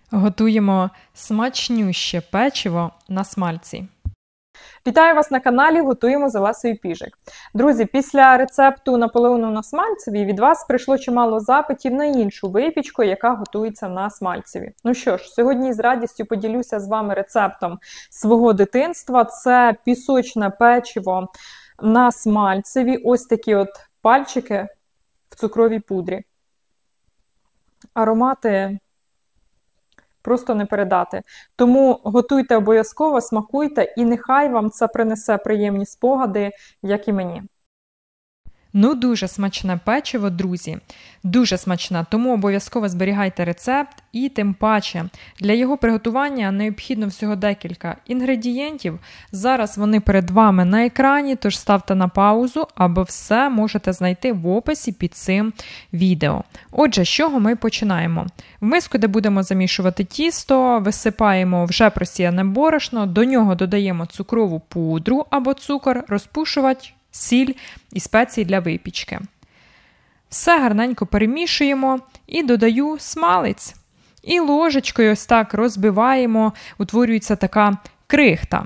Готуємо смачнюще печиво на смальці. Вітаю вас на каналі «Готуємо з Олесею Піжик». Друзі, після рецепту наполеону на смальцеві від вас прийшло чимало запитів на іншу випічку, яка готується на смальцеві. Ну що ж, сьогодні з радістю поділюся з вами рецептом свого дитинства. Це пісочне печиво на смальцеві. Ось такі от пальчики в цукровій пудрі. Аромати просто не передати. Тому готуйте обов'язково, смакуйте, і нехай вам це принесе приємні спогади, як і мені. Ну, дуже смачне печиво, друзі. Дуже смачне, тому обов'язково зберігайте рецепт і тим паче. Для його приготування необхідно всього декілька інгредієнтів. Зараз вони перед вами на екрані, тож ставте на паузу, або все можете знайти в описі під цим відео. Отже, з чого ми починаємо? В миску, де будемо замішувати тісто, висипаємо вже просіяне борошно, до нього додаємо цукрову пудру або цукор, розпушувач, сіль і спеції для випічки. Все гарненько перемішуємо і додаю смалець. І ложечкою ось так розбиваємо, утворюється така крихта.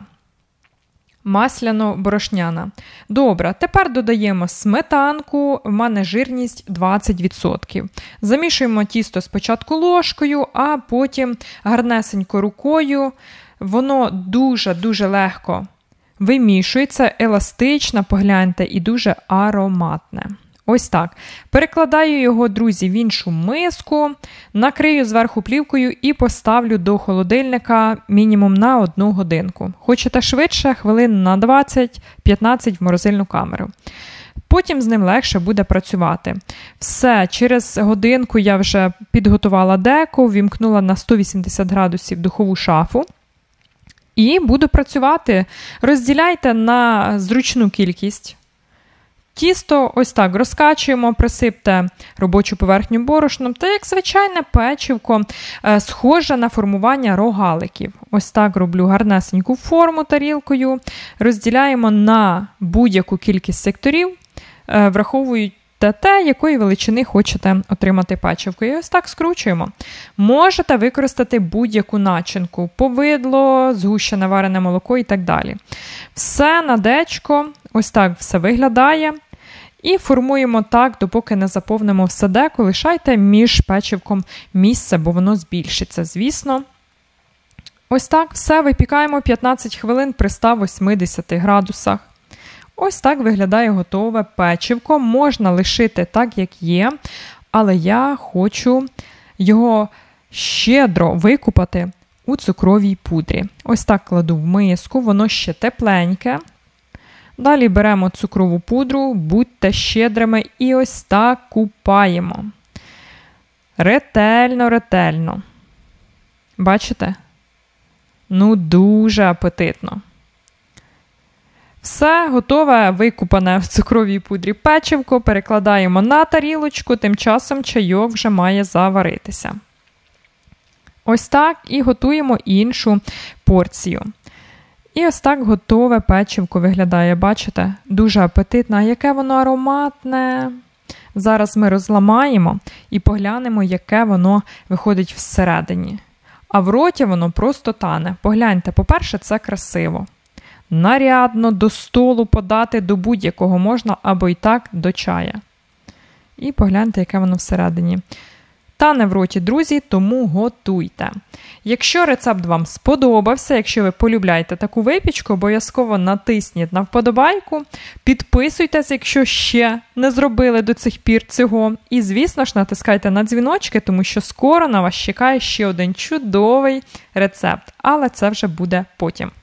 Масляно-борошняна. Добре, тепер додаємо сметанку, в мене жирність 20%. Замішуємо тісто спочатку ложкою, а потім гарнесенько рукою. Воно дуже-дуже легко вимішується, еластично, погляньте, і дуже ароматне. Ось так. Перекладаю його, друзі, в іншу миску, накрию зверху плівкою і поставлю до холодильника мінімум на 1 годинку. Хочете швидше, хвилин на 20-15 в морозильну камеру. Потім з ним легше буде працювати. Все, через годинку я вже підготувала деко, ввімкнула на 180 градусів духову шафу. І буду працювати. Розділяйте на зручну кількість. Тісто ось так розкачуємо, присипте робочу поверхню борошном та як звичайне печивко, схоже на формування рогаликів. Ось так роблю гарнесеньку форму тарілкою, розділяємо на будь-яку кількість секторів, враховуючи те, якої величини хочете отримати печивку. І ось так скручуємо. Можете використати будь-яку начинку, повидло, згущене варене молоко і так далі. Все на дечко, ось так все виглядає. І формуємо так, допоки не заповнимо все деко. Лишайте між печивком місце, бо воно збільшиться, звісно. Ось так все випікаємо 15 хвилин при 180 градусах. Ось так виглядає готове печивко. Можна лишити так, як є, але я хочу його щедро викупати у цукровій пудрі. Ось так кладу в миску, воно ще тепленьке. Далі беремо цукрову пудру, будьте щедрими і ось так купаємо. Ретельно. Бачите? Ну, дуже апетитно. Все готове, викупане в цукровій пудрі печивко, перекладаємо на тарілочку, тим часом чайок вже має заваритися. Ось так і готуємо іншу порцію. І ось так готове печивко виглядає, бачите? Дуже апетитне, а яке воно ароматне. Зараз ми розламаємо і поглянемо, яке воно виходить всередині. А в роті воно просто тане. Погляньте, по-перше, це красиво. Нарядно, до столу подати, до будь-якого можна, або і так до чая. І погляньте, яке воно всередині. Тане в роті, друзі, тому готуйте. Якщо рецепт вам сподобався, якщо ви полюбляєте таку випічку, обов'язково натисніть на вподобайку, підписуйтесь, якщо ще не зробили до цих пір цього. І, звісно ж, натискайте на дзвіночки, тому що скоро на вас чекає ще один чудовий рецепт. Але це вже буде потім.